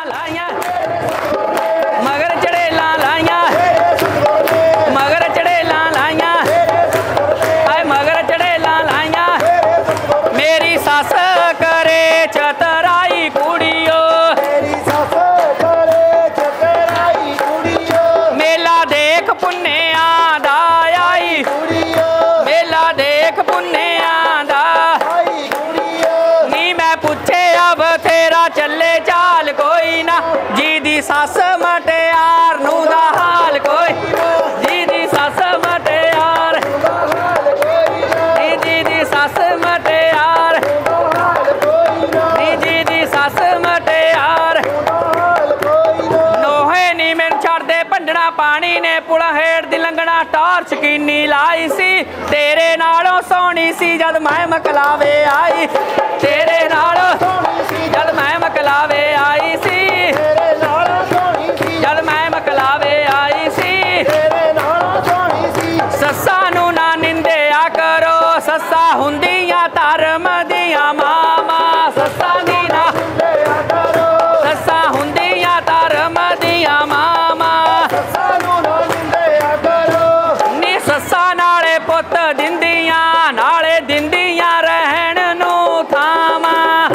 लाइया मगर चढ़ेला लाइया मगर चढ़ेला लाइया आए मगर चढ़ेला लाइया मेरी सस करे चतराई कुड़ियो मेला देख पुन्नेआ दा आई मेला देख पुन्नेआ दा नी मैं पूछे अब तेरा चले चाल कोई ना जी दी सस मटियार नू दा हाल कोई जी दी सस मटियार जी दी सस मटियार जी दी सस मटियार नोहे नी मैनू छड़ दे भंडना पानी ने पुला हेठ दी लंघना टार्च कीनी लाई सी तेरे नालों सोहनी सी जद मैं मकलावे आई तेरे नालों जद मैं मकलावे आई सी जद मैं मकलावे आई सी सस्सा नू ना निंदिया करो सस्सा हुंदियां धर्म दियां मामा सस्सा दी ना सस्सा हुंदियां धर्म दियां मामा नी सस्सा नाले पुत दिंदियां नाले दिंदियां रहन नू थामा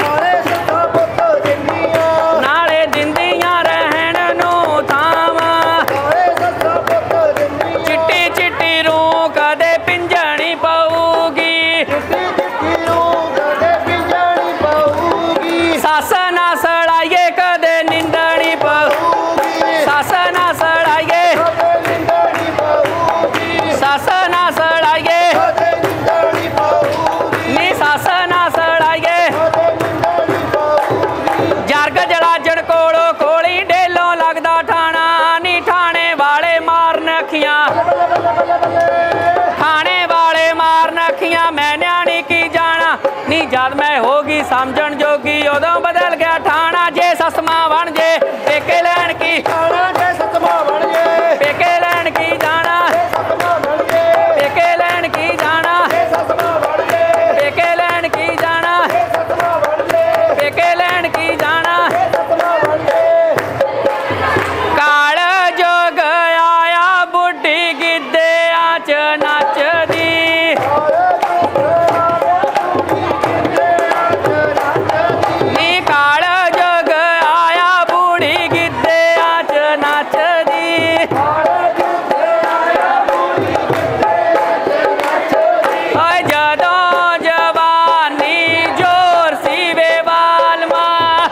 नाले दिंदियां रहन नू थामा चिट्टी चिट्टी रू कदे पिंजणी पऊगी सस ना सड़ाइए कदे निंदणी पऊगी सस ना सड़ाइए सस ना सड़ाइए नी सस ना सड़ाइए जरग जड़ाजण कोलो कोली डेलो लगदा ठाणा नी ठाणे वाले मारन अखियां ठाणे वाले मारन अखियां मैं न्याणी की जाना नी जद मैं होगी समझण जोगी उदों बदल गया ठाणा जे ससमा बन जे पेके लैण की पेके लैण की जाना पेके लैण की जाना पेके लैण की जाना पेके लैण की जाना काल जोग आया बुढ़ी गिद्धियां च नचदी नी काल जोग आया बुढ़ी गिद्धियां च नचदी ओए जदों जवानी जोर सीवे वाल मां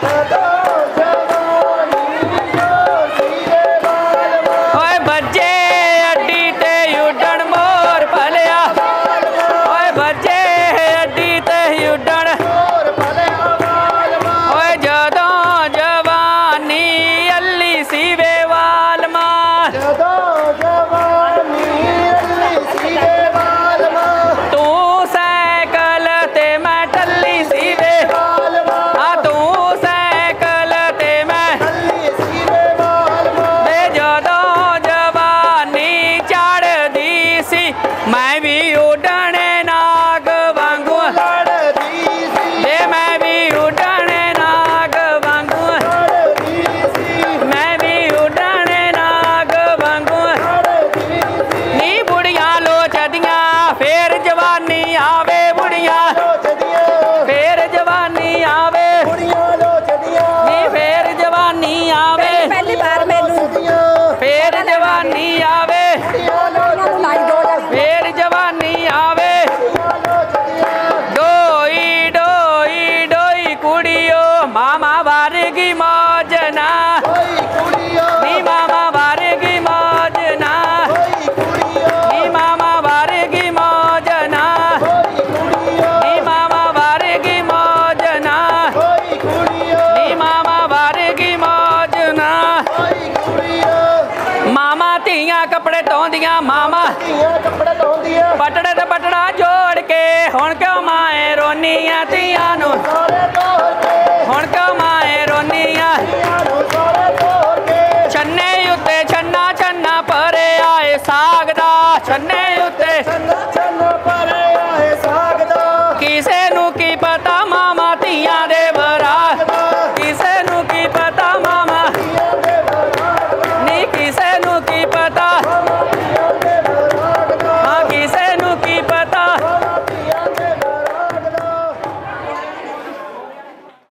ओए बजे अड्डी ते उड्डण मोर भलिया ओए बजे अड्डी ते उड्डण ओए जदों जवानी अल्ली सीवे वाल मां तू साइकिल ते मैं टल्ली सीवे आ तू साइकिल ते मैं वे जदों जवानी चढ़दी सी मैं भी उड्डणे नाग वांगू वे मैं भी उड्डणे नाग वांगू मैं भी उड्डणे नाग वांगू नी बुढ़ियां लोचदियां फेर जवानी आवे बुढ़ियां फेर जवानी आवे नी फेर जवानी आवे पहली बार मैनू फेर जवानी आवे फेर जवानी आवे डोई डोई डोई कुड़ियो मामा वारगी मौज ना नी मामा वारगी मौज ना नी मामा वारगी मौज ना नी मामा वारगी मौज ना नी मामा वारगी मौज ना मामा धीयां कपड़े धोंदियां मामा पटड़े ते पटड़ा जोड़ के हुण क्यों माए रोनियां धीयां नू